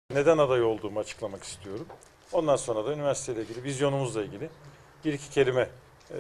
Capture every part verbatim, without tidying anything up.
Neden aday olduğumu açıklamak istiyorum. Ondan sonra da üniversiteyle ilgili, vizyonumuzla ilgili bir iki kelime e,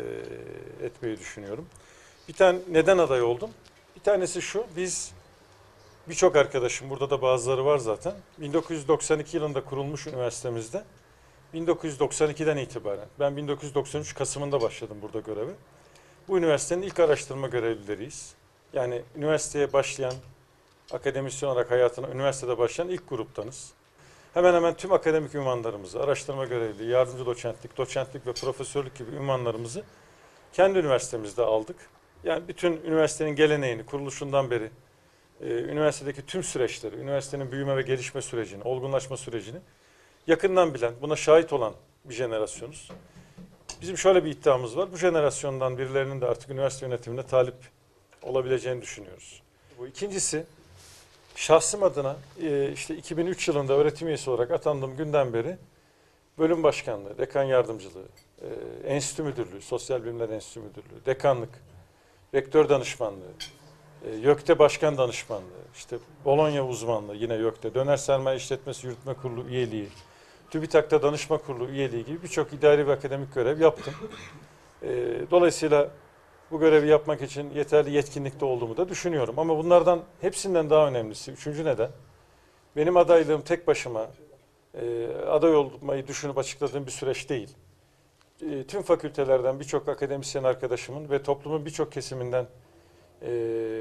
etmeyi düşünüyorum. Bir tane neden aday oldum? Bir tanesi şu, biz birçok arkadaşım, burada da bazıları var zaten, bin dokuz yüz doksan iki yılında kurulmuş üniversitemizde, bin dokuz yüz doksan ikiden itibaren, ben bin dokuz yüz doksan üç Kasım'ında başladım burada göreve. Bu üniversitenin ilk araştırma görevlileriyiz. Yani üniversiteye başlayan, akademisyen olarak hayatına üniversitede başlayan ilk gruptanız. Hemen hemen tüm akademik ünvanlarımızı, araştırma görevliliği, yardımcı doçentlik, doçentlik ve profesörlük gibi ünvanlarımızı kendi üniversitemizde aldık. Yani bütün üniversitenin geleneğini, kuruluşundan beri e, üniversitedeki tüm süreçleri, üniversitenin büyüme ve gelişme sürecini, olgunlaşma sürecini yakından bilen, buna şahit olan bir jenerasyonuz. Bizim şöyle bir iddiamız var, bu jenerasyondan birilerinin de artık üniversite yönetimine talip olabileceğini düşünüyoruz. Bu ikincisi, şahsım adına e, işte iki bin üç yılında öğretim üyesi olarak atandığım günden beri bölüm başkanlığı, dekan yardımcılığı, e, enstitü müdürlüğü, sosyal bilimler enstitü müdürlüğü, dekanlık, rektör danışmanlığı, e, YÖK'te başkan danışmanlığı, işte Bologna uzmanlığı yine YÖK'te, Döner Sermaye İşletmesi Yürütme Kurulu üyeliği, TÜBİTAK'ta danışma kurulu üyeliği gibi birçok idari ve akademik görev yaptım. E, dolayısıyla bu görevi yapmak için yeterli yetkinlikte olduğumu da düşünüyorum. Ama bunlardan hepsinden daha önemlisi, üçüncü neden, benim adaylığım tek başıma e, aday olmayı düşünüp açıkladığım bir süreç değil. E, tüm fakültelerden birçok akademisyen arkadaşımın ve toplumun birçok kesiminden e,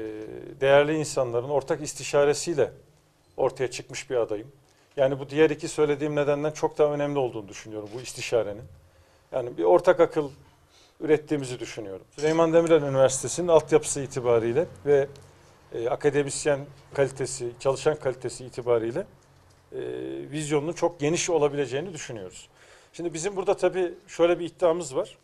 değerli insanların ortak istişaresiyle ortaya çıkmış bir adayım. Yani bu diğer iki söylediğim nedenden çok daha önemli olduğunu düşünüyorum bu istişarenin. Yani bir ortak akıl ürettiğimizi düşünüyorum. Süleyman Demirel Üniversitesi'nin altyapısı itibariyle ve e, akademisyen kalitesi, çalışan kalitesi itibariyle e, vizyonunun çok geniş olabileceğini düşünüyoruz. Şimdi bizim burada tabii şöyle bir iddiamız var.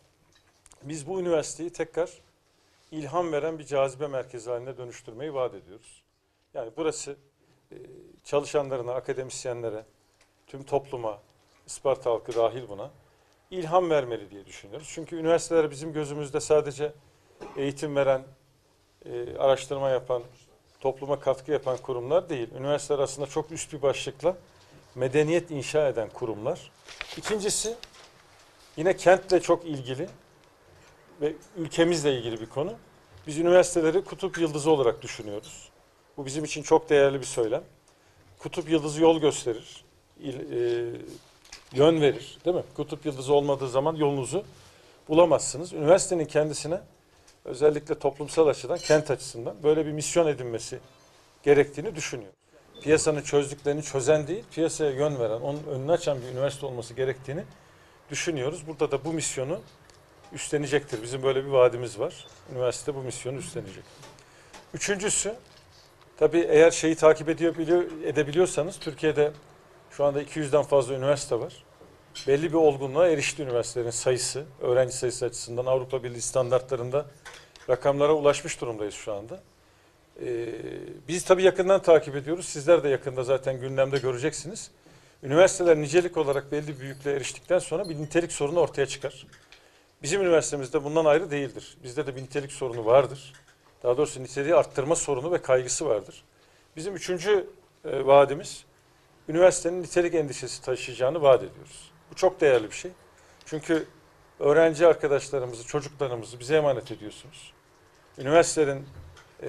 Biz bu üniversiteyi tekrar ilham veren bir cazibe merkezi haline dönüştürmeyi vaat ediyoruz. Yani burası e, çalışanlarına, akademisyenlere, tüm topluma, Isparta halkı dahil buna ilham vermeli diye düşünüyoruz. Çünkü üniversiteler bizim gözümüzde sadece eğitim veren, e, araştırma yapan, topluma katkı yapan kurumlar değil. Üniversiteler aslında çok üst bir başlıkla medeniyet inşa eden kurumlar. İkincisi, yine kentle çok ilgili ve ülkemizle ilgili bir konu. Biz üniversiteleri kutup yıldızı olarak düşünüyoruz. Bu bizim için çok değerli bir söylem. Kutup yıldızı yol gösterir, İl, e, yön verir, değil mi? Kutup yıldızı olmadığı zaman yolunuzu bulamazsınız. Üniversitenin kendisine özellikle toplumsal açıdan, kent açısından böyle bir misyon edinmesi gerektiğini düşünüyor. Piyasanın çözdüklerini çözen değil, piyasaya yön veren, onun önünü açan bir üniversite olması gerektiğini düşünüyoruz. Burada da bu misyonu üstlenecektir. Bizim böyle bir vaadimiz var. Üniversite bu misyonu üstlenecek. Üçüncüsü, tabii eğer şeyi takip ediyor, biliyor, edebiliyorsanız, Türkiye'de şu anda iki yüzden fazla üniversite var. Belli bir olgunluğa erişti üniversitelerin sayısı, öğrenci sayısı açısından Avrupa Birliği standartlarında rakamlara ulaşmış durumdayız şu anda. Ee, biz tabii yakından takip ediyoruz. Sizler de yakında zaten gündemde göreceksiniz. Üniversiteler nicelik olarak belli büyüklüğe eriştikten sonra bir nitelik sorunu ortaya çıkar. Bizim üniversitemizde bundan ayrı değildir. Bizde de bir nitelik sorunu vardır. Daha doğrusu niteliği arttırma sorunu ve kaygısı vardır. Bizim üçüncü e, vaadimiz, üniversitenin nitelik endişesi taşıyacağını vaat ediyoruz. Bu çok değerli bir şey. Çünkü öğrenci arkadaşlarımızı, çocuklarımızı bize emanet ediyorsunuz. Üniversitelerin e,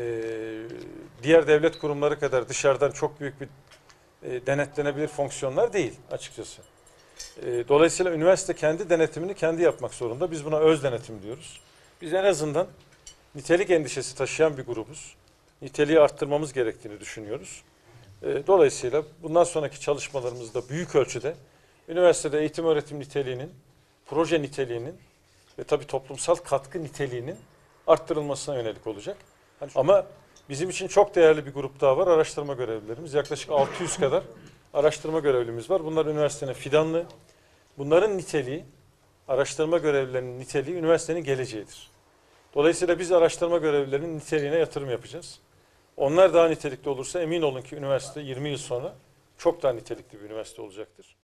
diğer devlet kurumları kadar dışarıdan çok büyük bir e, denetlenebilir fonksiyonlar değil açıkçası. E, dolayısıyla üniversite kendi denetimini kendi yapmak zorunda. Biz buna öz denetim diyoruz. Biz en azından nitelik endişesi taşıyan bir grubuz. Niteliği arttırmamız gerektiğini düşünüyoruz. Dolayısıyla bundan sonraki çalışmalarımızda büyük ölçüde üniversitede eğitim öğretim niteliğinin, proje niteliğinin ve tabii toplumsal katkı niteliğinin arttırılmasına yönelik olacak. Ama bizim için çok değerli bir grup daha var, araştırma görevlilerimiz. Yaklaşık altı yüz kadar araştırma görevlimiz var. Bunlar üniversitenin fidanlığı. Bunların niteliği, araştırma görevlilerinin niteliği üniversitenin geleceğidir. Dolayısıyla biz araştırma görevlilerinin niteliğine yatırım yapacağız. Onlar daha nitelikli olursa emin olun ki üniversite yirmi yıl sonra çok daha nitelikli bir üniversite olacaktır.